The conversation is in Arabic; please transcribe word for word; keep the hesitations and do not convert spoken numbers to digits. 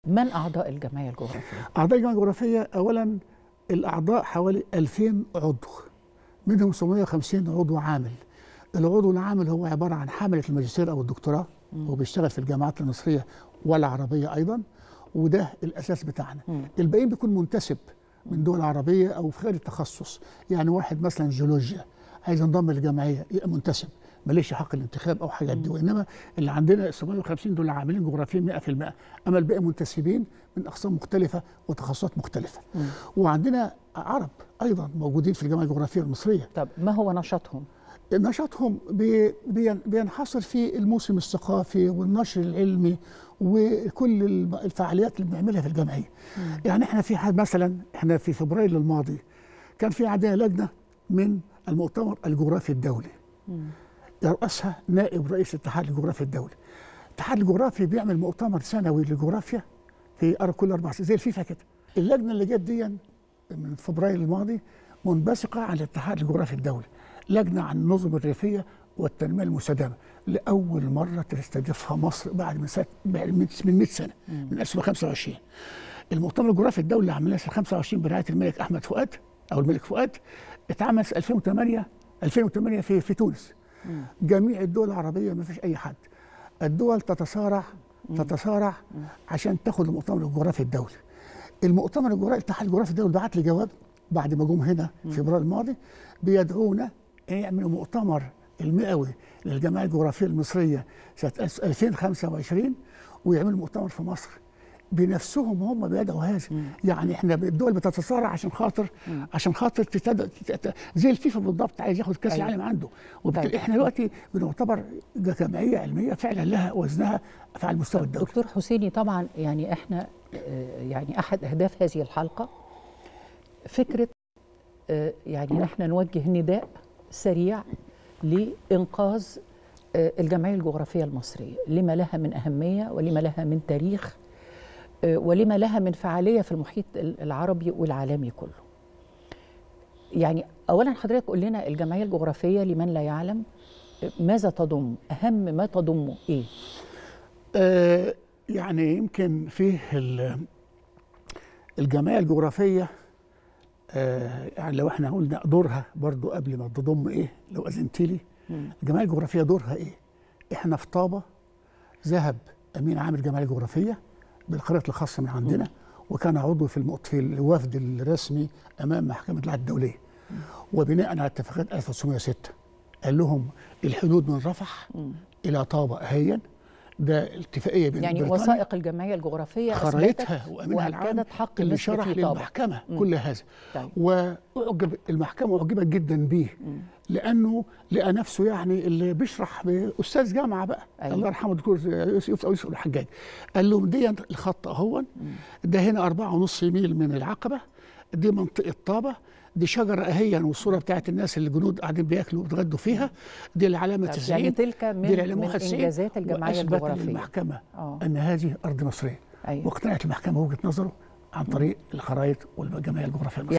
من أعضاء الجمعية الجغرافية؟ أعضاء الجمعية الجغرافية أولا الأعضاء حوالي ألفين عضو، منهم سبعمائة وخمسين عضو عامل. العضو العامل هو عبارة عن حملة الماجستير أو الدكتوراه، وبيشتغل في الجامعات المصرية والعربية أيضا، وده الأساس بتاعنا. مم. الباقيين بيكون منتسب من دول عربية أو في غير التخصص، يعني واحد مثلا جيولوجيا عايز ينضم للجمعية يبقى منتسب، ماليش حق الانتخاب أو حاجات دي، وإنما اللي عندنا سبعمائة وخمسين دول عاملين جغرافيين مئة في المئة، أما الباقي منتسبين من أقسام مختلفة وتخصصات مختلفة. مم. وعندنا عرب أيضا موجودين في الجمعية الجغرافية المصرية. طب ما هو نشاطهم؟ نشاطهم بي بينحصر في الموسم الثقافي والنشر العلمي وكل الفعاليات اللي بنعملها في الجمعيه. مم. يعني احنا في حد مثلا احنا في فبراير الماضي كان في عندنا لجنه من المؤتمر الجغرافي الدولي. مم. يرأسها نائب رئيس الاتحاد الجغرافي الدولي. الاتحاد الجغرافي بيعمل مؤتمر سنوي للجغرافيا في كل اربع سنين زي الفيفا كده. اللجنه اللي جت دي من فبراير الماضي منبثقه عن الاتحاد الجغرافي الدولي، لجنه عن النظم الريفيه والتنميه المستدامه، لاول مره تستضيفها مصر بعد من سنه من مئة سنه، من ألف وتسعمائة وخمسة وعشرين. المؤتمر الجغرافي الدولي اللي عملناه سنه خمسة وعشرين برعايه الملك احمد فؤاد او الملك فؤاد اتعمل سنه ألفين وثمانية ألفين وثمانية في في تونس. مم. جميع الدول العربيه ما فيش اي حد. الدول تتصارع تتصارع مم. عشان تاخد المؤتمر الجغرافي الدولي. المؤتمر الجغرافي الاتحاد الجغرافي الدولي بعت لي جواب بعد ما جم هنا في فبراير الماضي بيدعونا يعملوا مؤتمر المئوي للجمعيه الجغرافيه المصريه سنه ألفين وخمسة وعشرين ويعملوا مؤتمر في مصر بنفسهم، هم بيدعوا هذا. يعني احنا الدول بتتصارع عشان خاطر مم. عشان خاطر تتد... تت... زي الفيفا بالضبط عايز ياخد كاس العالم عنده، وبالتالي احنا دلوقتي بنعتبر جمعيه علميه فعلا لها وزنها على المستوى الدولي. دكتور حسيني، طبعا يعني احنا يعني احد اهداف هذه الحلقه فكره يعني نحن نوجه نداء سريع لإنقاذ الجمعية الجغرافية المصرية، لما لها من أهمية ولما لها من تاريخ ولما لها من فعالية في المحيط العربي والعالمي كله. يعني أولا حضرتك قول لنا الجمعية الجغرافية لمن لا يعلم ماذا تضم، أهم ما تضمه إيه؟ آه يعني يمكن فيه الجمعية الجغرافية آه يعني لو احنا قلنا دورها برضو قبل ما تضم ايه لو اذنتي لي. الجمعيه الجغرافيه دورها ايه؟ احنا في طابه ذهب امين عام الجمعيه الجغرافيه بالخريطه الخاصه من عندنا، مم. وكان عضو في المؤت في الوفد الرسمي امام محكمه العدل الدوليه، وبناء على اتفاقيه ألف وتسعمائة وستة قال لهم الحدود من رفح مم. الى طابه اهيا، ده اتفاقيه بين يعني وثائق الجمعيه الجغرافيه خريطها وامينها العام حق اللي شرح للمحكمه مم. كل هذا. طيب. واعجب المحكمه اعجبت جدا بيه مم. لانه لقى نفسه يعني اللي بيشرح باستاذ جامعه بقى. أيوة. الله يرحمه الدكتور يوسف او يوسف الحجاج قال لهم دي الخط اهون، ده هنا أربعة ونص ميل من العقبه، دي منطقه طابه، دي شجره اهيا والصوره بتاعت الناس اللي الجنود قاعدين بياكلوا وبيتغدوا فيها، دي العلامه تسعين. يعني تلك من, دي من انجازات الجمعيه الجغرافيه. للمحكمه أوه. ان هذه ارض مصريه. أيوة. واقتنعت المحكمه وجهه نظره عن طريق الخرائط والجمعيه الجغرافيه المصريه.